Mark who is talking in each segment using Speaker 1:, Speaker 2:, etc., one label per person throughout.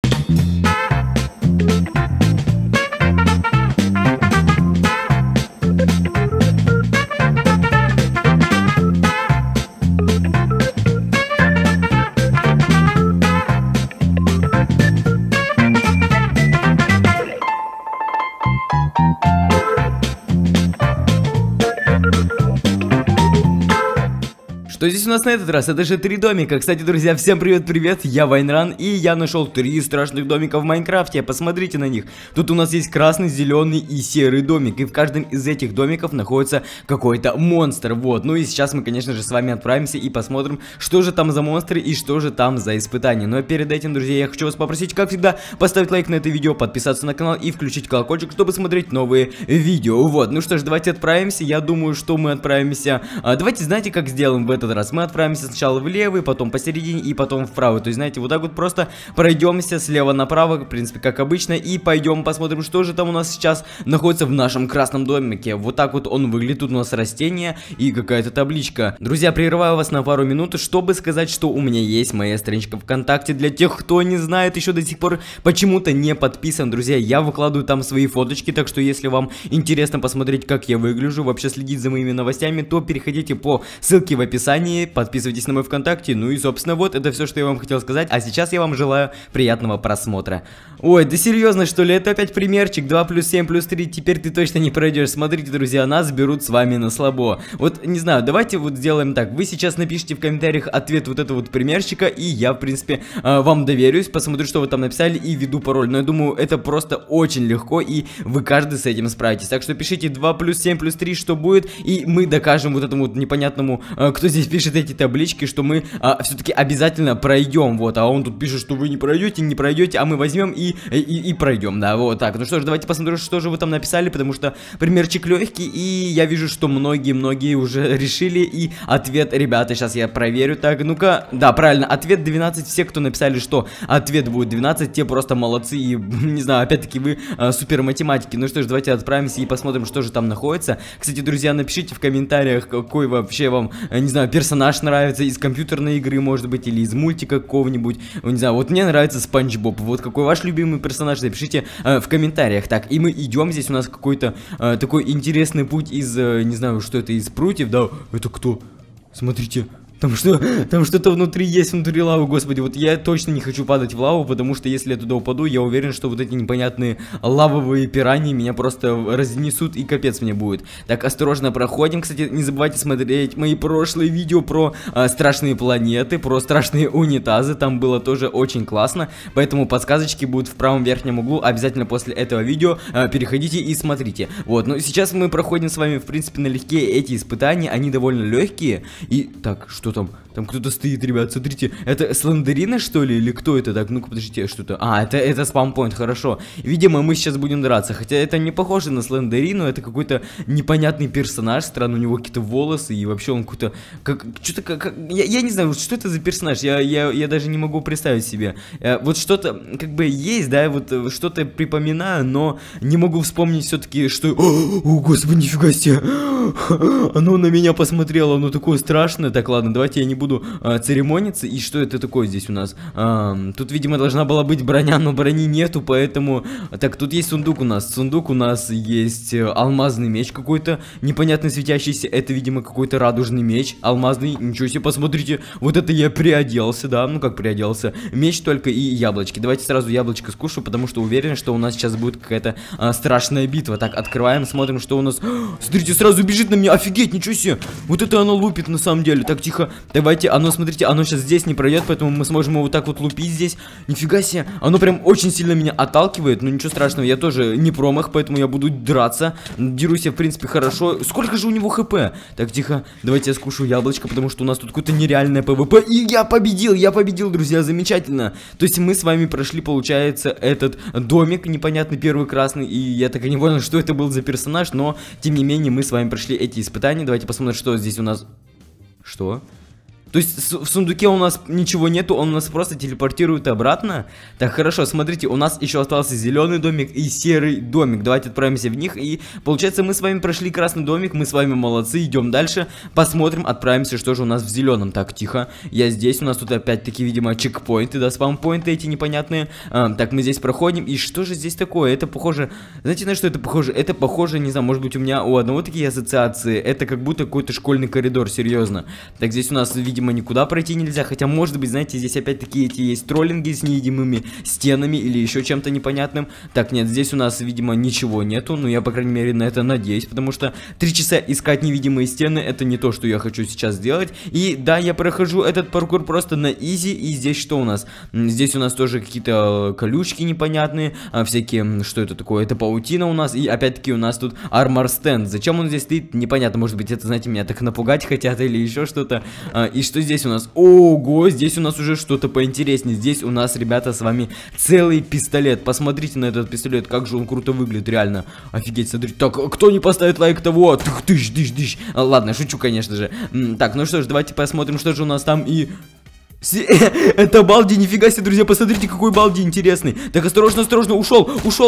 Speaker 1: Что здесь у нас на этот раз? Это же 3 домика. Кстати, друзья, всем привет-привет, я Вайнран, и я нашел 3 страшных домика в Майнкрафте. Посмотрите на них. Тут у нас есть красный, зеленый и серый домик, и в каждом из этих домиков находится какой-то монстр. Вот, ну и сейчас мы, конечно же, с вами отправимся и посмотрим, что же там за монстры и что же там за испытания. Но перед этим, друзья, я хочу вас попросить, как всегда, поставить лайк на это видео, подписаться на канал и включить колокольчик, чтобы смотреть новые видео. Вот, ну что ж, давайте отправимся. Я думаю, что мы отправимся... Давайте, знаете, как сделаем в этот раз? Мы отправимся сначала в левый, потом посередине и потом вправо. То есть, знаете, вот так вот просто пройдемся слева направо, в принципе, как обычно, и пойдем посмотрим, что же там у нас сейчас находится в нашем красном домике. Вот так вот он выглядит. Тут у нас растения и какая-то табличка. Друзья, прерываю вас на пару минут, чтобы сказать, что у меня есть моя страничка ВКонтакте. Для тех, кто не знает, еще до сих пор почему-то не подписан, друзья, я выкладываю там свои фоточки, так что если вам интересно посмотреть, как я выгляжу, вообще следить за моими новостями, то переходите по ссылке в описании, подписывайтесь на мой ВКонтакте, ну и, собственно, вот, это все, что я вам хотел сказать, а сейчас я вам желаю приятного просмотра. Ой, да серьезно, что ли, это опять примерчик, 2 плюс 7 плюс 3, теперь ты точно не пройдешь. Смотрите, друзья, нас берут с вами на слабо. Вот, не знаю, давайте вот сделаем так, вы сейчас напишите в комментариях ответ вот этого вот примерчика, и я, в принципе, вам доверюсь, посмотрю, что вы там написали, и введу пароль. Но я думаю, это просто очень легко, и вы каждый с этим справитесь. Так что пишите 2 плюс 7 плюс 3, что будет, и мы докажем вот этому вот непонятному, кто здесь пишет эти таблички, что мы все-таки обязательно пройдем. Вот, а он тут пишет, что вы не пройдете, а мы возьмем и пройдем. Да, вот так. Ну что ж, давайте посмотрим, что же вы там написали, потому что примерчик легкий, и я вижу, что многие уже решили, и ответ, ребята, сейчас я проверю. Так, ну-ка, да, правильно, ответ 12. Все, кто написали, что ответ будет 12, те просто молодцы, и, не знаю, опять-таки вы супер математики. Ну что ж, давайте отправимся и посмотрим, что же там находится. Кстати, друзья, напишите в комментариях, какой вообще вам, не знаю, персонаж нравится из компьютерной игры, может быть, или из мультика какого-нибудь. Не знаю, вот мне нравится Спанч Боб. Вот какой ваш любимый персонаж, напишите в комментариях. Так, и мы идем, здесь у нас какой-то такой интересный путь из, не знаю, что это, из прутьев, да? Это кто? Смотрите. Там что-то внутри есть, внутри лавы, господи, вот я точно не хочу падать в лаву, потому что если я туда упаду, я уверен, что вот эти непонятные лавовые пираньи меня просто разнесут и капец мне будет. Так, осторожно проходим, кстати, не забывайте смотреть мои прошлые видео про страшные планеты, про страшные унитазы, там было тоже очень классно, поэтому подсказочки будут в правом верхнем углу, обязательно после этого видео переходите и смотрите. Вот, ну сейчас мы проходим с вами, в принципе, налегке эти испытания, они довольно легкие, и так, что там? Там кто-то стоит, ребят, смотрите. Это Слендерина, что ли? Или кто это? Так, ну-ка, подождите, что-то... А, это спампоинт, хорошо. Видимо, мы сейчас будем драться. Хотя это не похоже на Слендерину, это какой-то непонятный персонаж. Странно, у него какие-то волосы, и вообще он какой-то... Что-то как... Я не знаю, что это за персонаж, я даже не могу представить себе. Вот что-то, как бы, есть, да, вот что-то припоминаю, но не могу вспомнить все-таки, что... О, господи, нифига себе! Оно на меня посмотрело, оно такое страшное. Так, ладно, давайте я не буду церемониться. И что это такое здесь у нас? Тут, видимо, должна была быть броня, но брони нету, поэтому... Так, тут есть сундук у нас. Сундук у нас есть алмазный меч какой-то, непонятно светящийся. Это, видимо, какой-то радужный меч алмазный. Ничего себе, посмотрите. Вот это я приоделся, да? Ну, как приоделся? Меч только и яблочки. Давайте сразу яблочко скушаю, потому что уверен, что у нас сейчас будет какая-то страшная битва. Так, открываем, смотрим, что у нас... Смотрите, сразу бежит на меня. Офигеть, ничего себе. Вот это оно лупит на самом деле. Так, тихо, давайте, оно, смотрите, оно сейчас здесь не пройдет, поэтому мы сможем его вот так вот лупить здесь. Нифига себе, оно прям очень сильно меня отталкивает, но ничего страшного, я тоже не промах, поэтому я буду драться. Дерусь я, в принципе, хорошо. Сколько же у него хп? Так, тихо, давайте я скушаю яблочко, потому что у нас тут какое-то нереальное ПВП. И я победил, друзья, замечательно. То есть мы с вами прошли, получается, этот домик непонятный, первый красный, и я так и не понял, что это был за персонаж, но, тем не менее, мы с вами прошли эти испытания. Давайте посмотрим, что здесь у нас... Что? То есть в сундуке у нас ничего нету, он нас просто телепортирует обратно. Так, хорошо, смотрите, у нас еще остался зеленый домик и серый домик. Давайте отправимся в них. И получается, мы с вами прошли красный домик, мы с вами молодцы, идем дальше. Посмотрим, отправимся, что же у нас в зеленом. Так, тихо, я здесь, у нас тут опять-таки, видимо, чекпоинты, да, спампоинты эти непонятные. Так, мы здесь проходим, и что же здесь такое? Это похоже, знаете, на что это похоже? Это похоже, не знаю, может быть, у меня у одного такие ассоциации. Это как будто какой-то школьный коридор, серьезно. Так, здесь у нас, видимо, никуда пройти нельзя, хотя, может быть, знаете, здесь опять-таки эти есть троллинги с невидимыми стенами или еще чем-то непонятным. Так, нет, здесь у нас, видимо, ничего нету, но я, по крайней мере, на это надеюсь, потому что 3 часа искать невидимые стены, это не то, что я хочу сейчас сделать. И да, я прохожу этот паркур просто на изи, и здесь что у нас? Здесь у нас тоже какие-то колючки непонятные, всякие, что это такое? Это паутина у нас, и опять-таки у нас тут армор стенд. Зачем он здесь стоит? Непонятно, может быть, это, знаете, меня так напугать хотят или еще что-то. И что здесь у нас? Ого, здесь у нас уже что-то поинтереснее. Здесь у нас, ребята, с вами целый пистолет. Посмотрите на этот пистолет, как же он круто выглядит, реально. Офигеть, смотрите. Так, кто не поставит лайк того? Тыш. Ладно, шучу, конечно же. Так, ну что ж, давайте посмотрим, что же у нас там и... Это балди, нифига себе, друзья, посмотрите, какой балди интересный. Так, осторожно, ушел,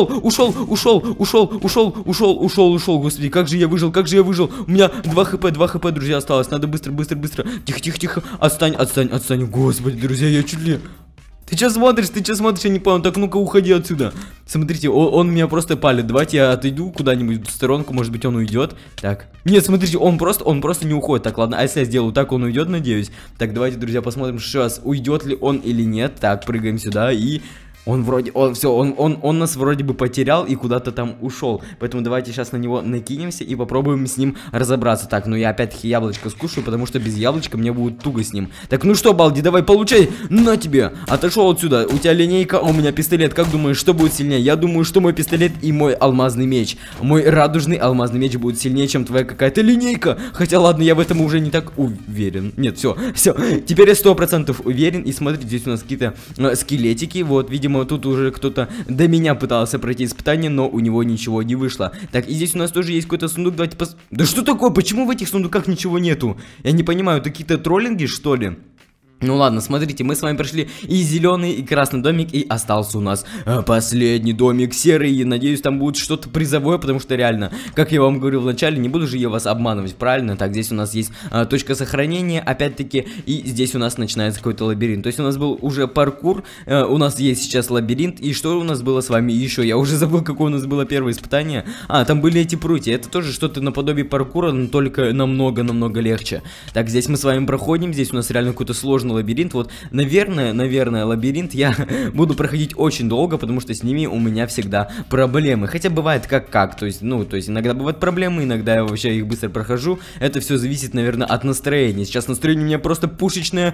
Speaker 1: господи, как же я выжил, у меня 2 хп, друзья, осталось, надо быстро, тихо, отстань, господи, друзья, я чуть ли... Ты что смотришь, я не понял, так, ну-ка, уходи отсюда. Смотрите, он меня просто палит, давайте я отойду куда-нибудь в сторонку, может быть, он уйдет. Так, нет, смотрите, он просто не уходит. Так, ладно, а если я сделаю так, он уйдет, надеюсь. Так, давайте, друзья, посмотрим сейчас, уйдет ли он или нет. Так, прыгаем сюда и... Он вроде, он нас вроде бы потерял и куда-то там ушел. Поэтому давайте сейчас на него накинемся и попробуем с ним разобраться. Так, ну я опять-таки яблочко скушаю, потому что без яблочка мне будет туго с ним. Так, ну что, балди, давай, получай, на тебе. Отошел отсюда, у тебя линейка, а у меня пистолет. Как думаешь, что будет сильнее? Я думаю, что мой пистолет и мой алмазный меч. Мой радужный алмазный меч будет сильнее, чем твоя какая-то линейка. Хотя, ладно, я в этом уже не так уверен. Нет, все, теперь я 100% уверен. И смотрите, здесь у нас какие-то скелетики, вот, видимо, тут уже кто-то до меня пытался пройти испытание, но у него ничего не вышло. Так, и здесь у нас тоже есть какой-то сундук, давайте Да что такое? Почему в этих сундуках ничего нету? Я не понимаю, это какие-то троллинги, что ли? Ну ладно, смотрите, мы с вами прошли и зеленый, и красный домик, и остался у нас последний домик, серый, и надеюсь, там будет что-то призовое, потому что реально, как я вам говорил в начале, не буду же я вас обманывать, правильно? Так, здесь у нас есть точка сохранения, опять-таки, и здесь у нас начинается какой-то лабиринт. То есть у нас был уже паркур, у нас есть сейчас лабиринт, и что у нас было с вами еще? Я уже забыл, какое у нас было первое испытание. Там были эти прутья, это тоже что-то наподобие паркура, но только намного легче. Так, здесь мы с вами проходим, здесь у нас реально какой-то сложный лабиринт. Вот, наверное, лабиринт я буду проходить очень долго, потому что с ними у меня всегда проблемы. Хотя бывает как. То есть иногда бывают проблемы, иногда я вообще их быстро прохожу. Это все зависит, наверное, от настроения. Сейчас настроение у меня просто пушечное,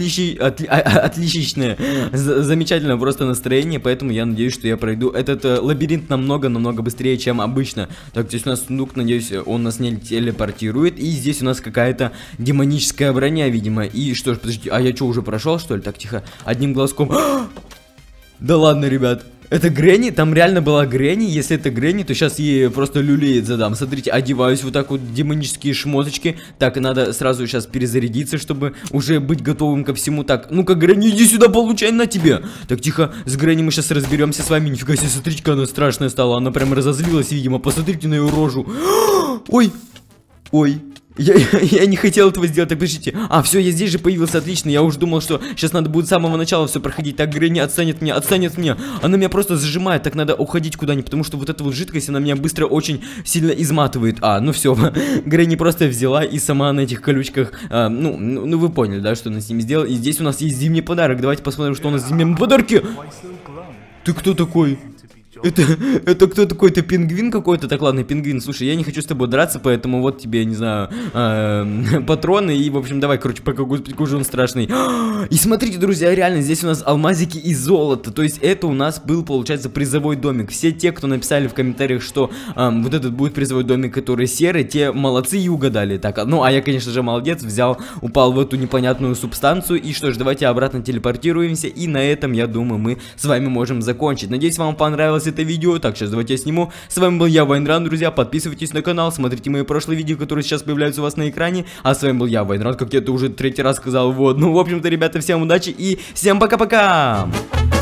Speaker 1: отличное, замечательное просто настроение, поэтому я надеюсь, что я пройду этот лабиринт намного быстрее, чем обычно. Так, здесь у нас сундук, надеюсь, он нас не телепортирует. И здесь у нас какая-то демоническая броня, видимо. И что ж, подождите, я что, уже прошел, что ли? Так, тихо, одним глазком. Да ладно, ребят. Это Гренни? Там реально была Гренни? Если это Гренни, то сейчас ей просто люлеет задам. Смотрите, одеваюсь вот так вот, демонические шмоточки. Так, надо сразу сейчас перезарядиться, чтобы уже быть готовым ко всему. Так, ну-ка, Гренни, иди сюда, получай на тебе. Так, тихо, с Гренни мы сейчас разберемся с вами. Нифига себе, смотрите, она страшная стала. Она прям разозлилась, видимо. Посмотрите на ее рожу. Ой. Я не хотел этого сделать, так подождите. Все, я здесь же появился, отлично. Я уже думал, что сейчас надо будет с самого начала все проходить. Так, Гренни отстанет меня. Она меня просто зажимает, так надо уходить куда-нибудь, потому что вот эта вот жидкость, она меня быстро очень сильно изматывает. Ну все, Гренни просто взяла и сама на этих колючках, ну вы поняли, да, что она с ними сделала. И здесь у нас есть зимний подарок. Давайте посмотрим, что у нас в зимнем подарке. Ты кто такой? Это кто такой? Это пингвин какой-то? Так, ладно, пингвин, слушай, я не хочу с тобой драться, поэтому вот тебе, не знаю, патроны. И, в общем, давай, короче, пока, господи, какой же он страшный. И смотрите, друзья, реально, здесь у нас алмазики и золото. То есть это у нас был, получается, призовой домик. Все те, кто написали в комментариях, что вот этот будет призовой домик, который серый, те молодцы и угадали. Так, а я, конечно же, молодец, упал в эту непонятную субстанцию. И что ж, давайте обратно телепортируемся. И на этом, я думаю, мы с вами можем закончить. Надеюсь, вам понравилось понравилось это видео. Так, сейчас давайте я сниму. С вами был я, Вайнран, друзья. Подписывайтесь на канал, смотрите мои прошлые видео, которые сейчас появляются у вас на экране. А с вами был я, Вайнран, как я это уже третий раз сказал. Вот, ну, в общем-то, ребята, всем удачи и всем пока-пока!